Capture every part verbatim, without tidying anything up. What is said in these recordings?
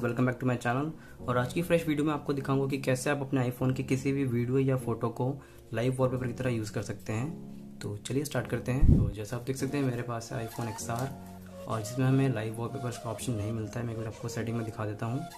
Welcome back to my channel. और आज की फ्रेश वीडियो में आपको दिखाऊंगा कि कैसे आप अपने आईफोन की किसी भी वीडियो या फोटो को लाइव वॉलपेपर की तरह यूज़ कर सकते हैं। तो चलिए स्टार्ट करते हैं। तो जैसा आप देख सकते हैं मेरे पास है आईफोन एक्स आर और जिसमें हमें लाइव वॉलपेपर्स का ऑप्शन नहीं मिलता है। मैं एक बार आपको सेटिंग में दिखा देता हूँ।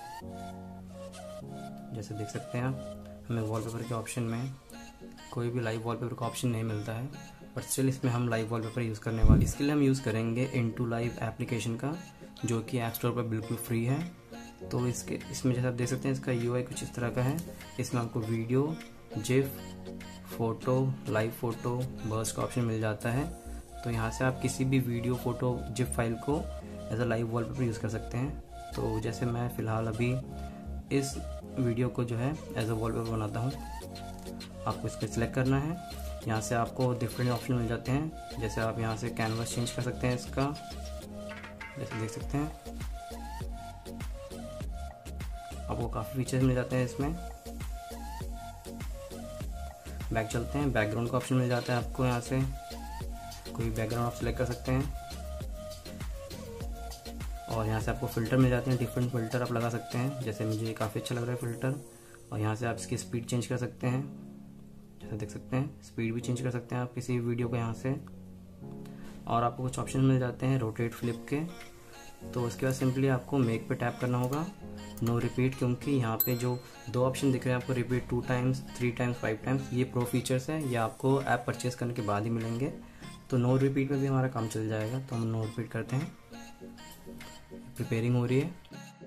जैसे देख सकते हैं आप, हमें वॉलपेपर के ऑप्शन में कोई भी लाइव वॉलपेपर का ऑप्शन नहीं मिलता है, बट स्टिल इसमें हम लाइव वॉलपेपर यूज़ करने वाले। इसके लिए हम यूज़ करेंगे इनटू लाइव एप्लीकेशन का, जो कि ऐप स्टोर पर बिल्कुल फ्री है। तो इसके इसमें जैसे आप देख सकते हैं इसका यूआई कुछ इस तरह का है। इसमें आपको video, GIF, photo, live photo, burst का ऑप्शन मिल जाता है। तो यहाँ से आप किसी भी वीडियो, फोटो, जिफ फाइल को as a live wallpaper use कर सकते हैं। तो जैसे मैं फ़िलहाल अभी इस वीडियो को जो है एज अ वॉलपेपर बनाता हूँ। आपको इस पर सिलेक्ट करना है। यहाँ से आपको डिफरेंट ऑप्शन मिल जाते हैं। जैसे आप यहाँ से कैनवास चेंज कर सकते हैं इसका, जैसे देख सकते हैं आपको काफ़ी फीचर्स मिल जाते हैं इसमें। बैक चलते हैं, बैकग्राउंड का ऑप्शन मिल जाता है आपको। यहाँ से कोई बैकग्राउंड आप सिलेक्ट कर सकते हैं और यहाँ से आपको फ़िल्टर मिल जाते हैं। डिफरेंट फ़िल्टर आप लगा सकते हैं। जैसे मुझे काफ़ी अच्छा लग रहा है फ़िल्टर। और यहाँ से आप इसकी स्पीड चेंज कर सकते हैं। जैसे देख सकते हैं स्पीड भी चेंज कर सकते हैं आप किसी वीडियो को यहाँ से। और आपको कुछ ऑप्शन मिल जाते हैं रोटेट, फ्लिप के। तो उसके बाद सिंपली आपको मेक पे टैप करना होगा, नो रिपीट, क्योंकि यहाँ पे जो दो ऑप्शन दिख रहे हैं आपको, repeat two times, three times, five times, ये प्रो फीचर्स है। ये आपको ऐप परचेज करने के बाद ही मिलेंगे। तो नो रिपीट में भी हमारा काम चल जाएगा। तो हम नो रिपीट करते हैं। प्रिपेयरिंग हो रही है,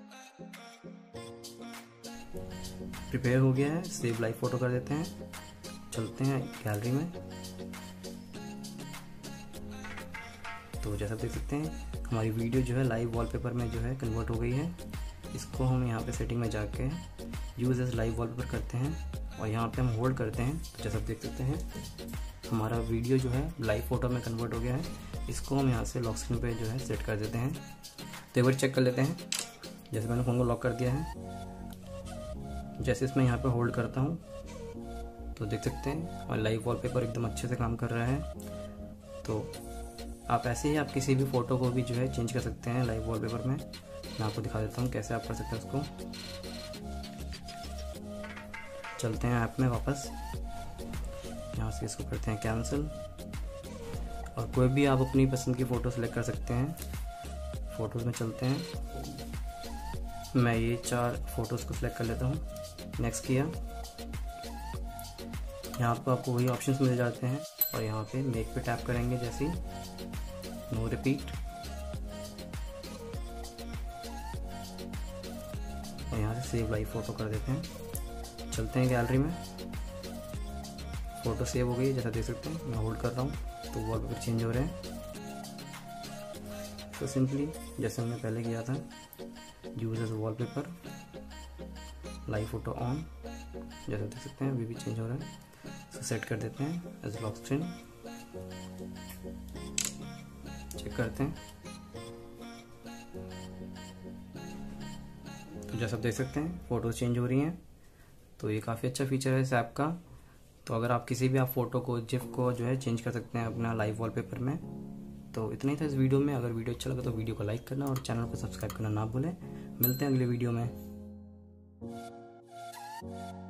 प्रिपेयर हो गया है। सेव लाइव फोटो कर देते हैं। चलते हैं गैलरी में। तो जैसा देख सकते हैं हमारी वीडियो जो है लाइव वॉलपेपर में जो है कन्वर्ट हो गई है। इसको हम यहाँ पे सेटिंग में जाके यूज एज लाइव वॉलपेपर करते हैं और यहाँ पे हम होल्ड करते हैं। तो जैसा आप देख सकते हैं हमारा वीडियो जो है लाइव फोटो में कन्वर्ट हो गया है। इसको हम यहाँ से लॉक स्क्रीन पे जो है सेट कर देते हैं। तो एक बार चेक कर लेते हैं। जैसे मैंने फ़ोन को लॉक कर दिया है, जैसे इसमें यहाँ पे होल्ड करता हूँ तो देख सकते हैं और लाइव वॉलपेपर एकदम अच्छे से काम कर रहा है। तो आप ऐसे ही आप किसी भी फ़ोटो को भी जो है चेंज कर सकते हैं लाइव वॉलपेपर में। मैं आपको दिखा देता हूँ कैसे आप कर सकते हैं उसको। चलते हैं ऐप में वापस, यहाँ से इसको करते हैं कैंसिल। और कोई भी आप अपनी पसंद की फ़ोटो सेलेक्ट कर सकते हैं। फ़ोटोज़ में चलते हैं। मैं ये चार फोटोज़ को सिलेक्ट कर लेता हूँ। नेक्स्ट किया। यहाँ पर आपको वही ऑप्शंस मिल जाते हैं और यहाँ पे मेक पे टैप करेंगे जैसे ही, नो रिपीट। और यहाँ से सेव लाइव फोटो कर देते हैं। चलते हैं गैलरी में। फ़ोटो सेव हो गई, जैसा देख सकते हैं। मैं होल्ड कर रहा हूँ तो वॉलपेपर चेंज हो रहे हैं। तो सिंपली जैसे हमने पहले किया था, use as wallpaper, live photo on. जैसा देख सकते हैं अभी भी चेंज हो रहा है। इसको सेट कर देते हैं एज लॉक स्क्रीन। चेक करते हैं। तो जैसा आप देख सकते हैं फ़ोटो चेंज हो रही हैं। तो ये काफ़ी अच्छा फीचर है इस ऐप का। तो अगर आप किसी भी आप फ़ोटो को, जिफ को जो है चेंज कर सकते हैं अपना लाइव वॉलपेपर में। तो इतना ही था इस वीडियो में। अगर वीडियो अच्छा लगा तो वीडियो को लाइक करना और चैनल को सब्सक्राइब करना ना भूलें। मिलते हैं अगले वीडियो में।